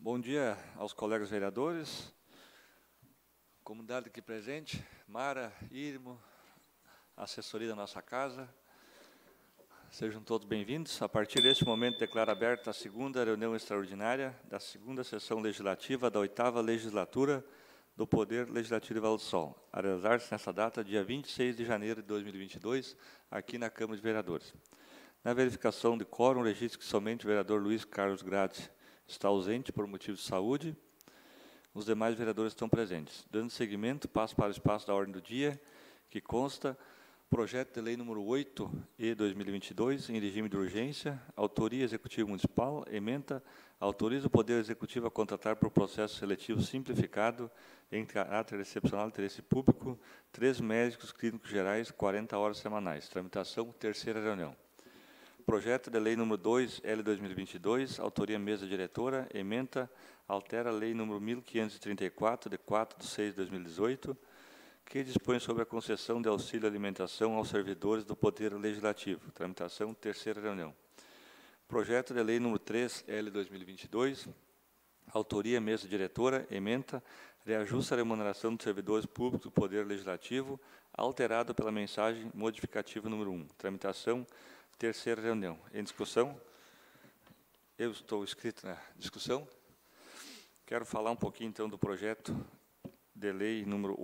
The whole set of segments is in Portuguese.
Bom dia aos colegas vereadores, comunidade aqui presente, Mara, Irmo, assessoria da nossa casa. Sejam todos bem-vindos. A partir deste momento, declaro aberta a segunda reunião extraordinária da segunda sessão legislativa da 8ª legislatura do Poder Legislativo de Vale do Sol, a realizar-se nessa data, dia 26 de janeiro de 2022, aqui na Câmara de Vereadores. Na verificação de quórum, registro que somente o vereador Luiz Carlos Grade está ausente por motivo de saúde. Os demais vereadores estão presentes. Dando seguimento, passo para o espaço da ordem do dia, que consta projeto de lei número 8/2022, em regime de urgência, autoria Executivo Municipal, ementa, autoriza o Poder Executivo a contratar por processo seletivo simplificado, em caráter excepcional de interesse público, 3 médicos clínicos gerais, 40 horas semanais. Tramitação, terceira reunião. Projeto de lei número 2/2022, autoria mesa diretora, ementa, altera a lei número 1534, de 4/6/2018, que dispõe sobre a concessão de auxílio alimentação aos servidores do Poder Legislativo. Tramitação, terceira reunião. Projeto de lei número 3/2022, autoria mesa diretora, ementa, reajusta a remuneração dos servidores públicos do Poder Legislativo, alterado pela mensagem modificativa número 1. Tramitação, terceira reunião. Em discussão, eu estou inscrito na discussão. Quero falar um pouquinho, então, do projeto de lei número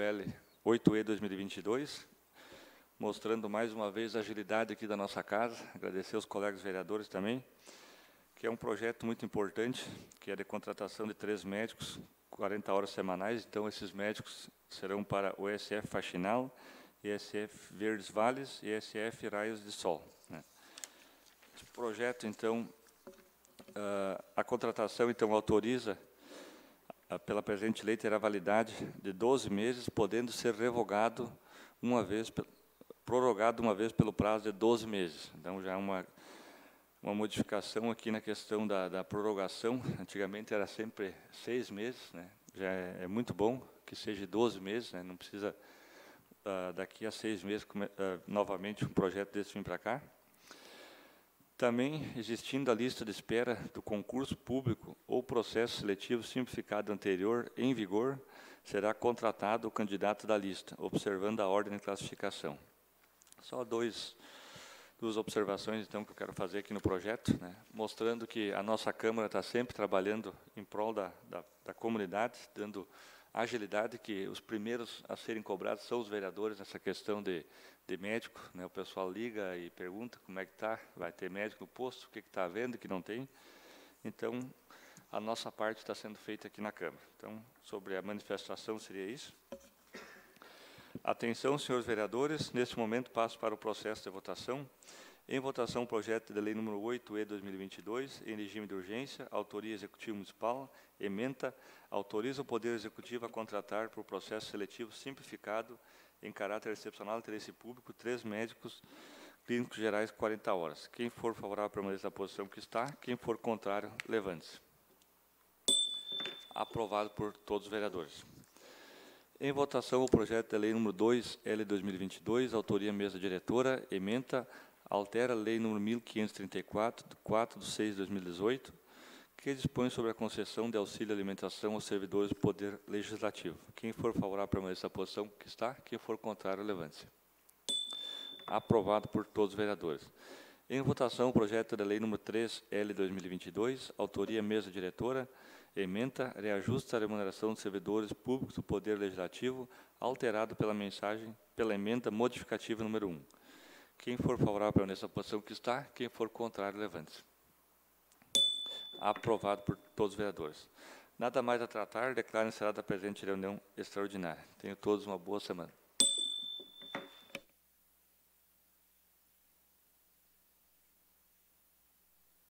8/2022, mostrando mais uma vez a agilidade aqui da nossa casa, agradecer aos colegas vereadores também, que é um projeto muito importante, que é de contratação de 3 médicos, 40 horas semanais. Então, esses médicos serão para o SF Faxinal, ESF Verdes Vales e ESF Raios de Sol. Esse projeto, então, a contratação, então, autoriza, pela presente lei, terá validade de 12 meses, podendo ser revogado prorrogado uma vez pelo prazo de 12 meses. Então, já uma modificação aqui na questão da prorrogação. Antigamente era sempre 6 meses, né? Já é muito bom que seja 12 meses, né? Não precisa, daqui a 6 meses, novamente um projeto desse vir para cá. Também, existindo a lista de espera do concurso público ou processo seletivo simplificado anterior em vigor, será contratado o candidato da lista, observando a ordem de classificação. Só duas observações, então, que eu quero fazer aqui no projeto, né, mostrando que a nossa Câmara está sempre trabalhando em prol da comunidade, dando agilidade, que os primeiros a serem cobrados são os vereadores nessa questão de médico, né? O pessoal liga e pergunta como é que está, vai ter médico no posto, o que está havendo, o que não tem. Então, a nossa parte está sendo feita aqui na Câmara. Então, sobre a manifestação, seria isso. Atenção, senhores vereadores, neste momento passo para o processo de votação. Em votação, o projeto de lei número 8/2022, em regime de urgência, autoria Executivo Municipal, ementa, autoriza o Poder Executivo a contratar por processo seletivo simplificado, em caráter excepcional de interesse público, 3 médicos clínicos gerais, 40 horas. Quem for favorável, permaneça na posição que está. Quem for contrário, levante-se. Aprovado por todos os vereadores. Em votação, o projeto de lei número 2/2022, autoria mesa diretora, ementa, altera a lei número 1534, de 4/6/2018, que dispõe sobre a concessão de auxílio alimentação aos servidores do Poder Legislativo. Quem for favorável, permaneça na posição que está. Quem for contrário, levante-se. Aprovado por todos os vereadores. Em votação, o projeto de lei número 3/2022, autoria mesa diretora, ementa, reajusta a remuneração dos servidores públicos do Poder Legislativo, alterado pela emenda modificativa número 1. Quem for favorável, permaneça na posição que está. Quem for contrário, levante-se. Aprovado por todos os vereadores. Nada mais a tratar, declaro encerrada a presente reunião extraordinária. Tenham todos uma boa semana.